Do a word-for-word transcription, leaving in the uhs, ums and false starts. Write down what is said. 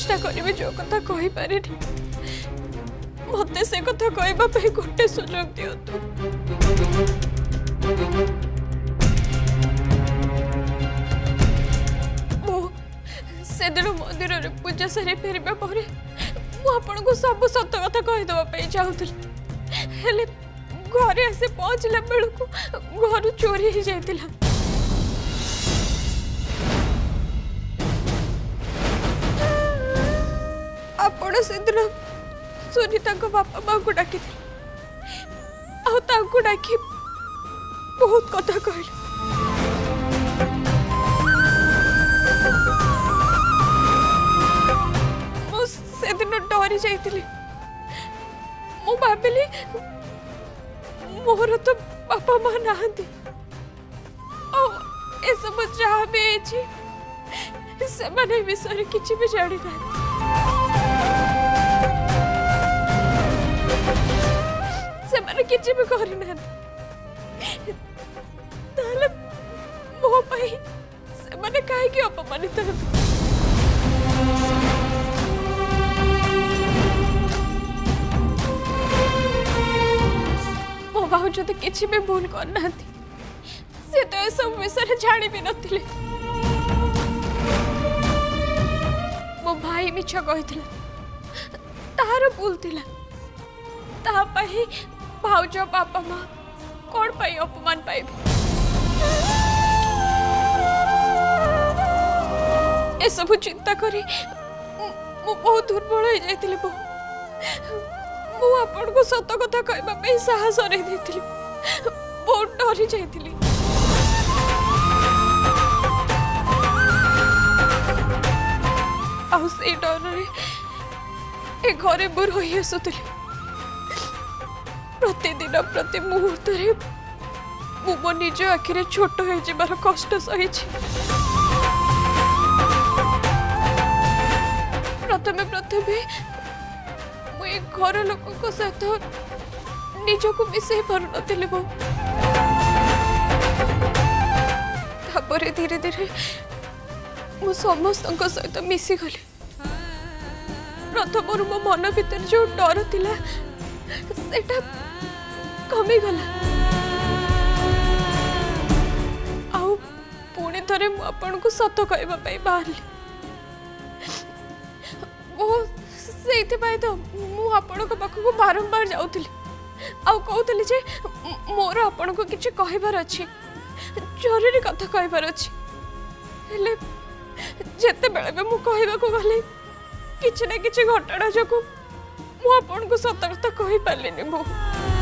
चेष्टा करी जो कथा कही पारे मत से कथा कहवाई गोटे सुजोग दिंतु। से दिन मंदिर में पूजा सारी फेरवा पर आपन को सब सत कथा कहीदेवाई चाहूली हेले घरे आसी पहुंचला बेलू घर चोरी हो जाता। आपण से दिन सुनीता बापा माँ को डाकी डाकी बहुत कथा कहल से दिन डरी जाइली मु भाविली मोर तो बापा माँ नहांती ए सब जहाँ भी से माने विषय किसी भी जानी ना से माने किसी भी करी ना ताले मो पाई से माने काहे की अपमानित हेबे। मो भाउज तो किसी भी भूल करना से तो सब विषय जानी भी नथिले मो भाई मिछ कही तार भूल थिला ता पाई भाउज बापा माँ कौन पाई अपमान पाइबे ए सब चिंता करी मु बहुत दुर्बल हो जाइतिली बो मु आपन को सत कथा कहबा पे साहस रे देतिली बहुत डरी जाइतिली। आ से डर रे ए घरे बुर होई आसुतिली प्रतिदिन प्रति मुहूर्त मो निज आखिरे छोट हो जाबार कष्ट सही प्रथमे प्रथमे मुझे घर लोक सहित निजक मिसई पार नी बो धीरे धीरे मु समस्त सहित मिसी गली प्रथम मो मन भीतर जो डर थिला सेटा कमी गला आउ पुणी थरे मु आपन को सत कहबा पई बाहरली ओ सेति पाई तो मु आपन को पाख को बारंबार जाउतली आउ कहउतली जे मोर आपन को किछ कहबार अछि जरूरी कथा कहबार अछि हेले जेते बेले बे मु कहबा को गले किछ ना किछ घटना जको मु आपन को सतर्कता कहि पालेनी मु।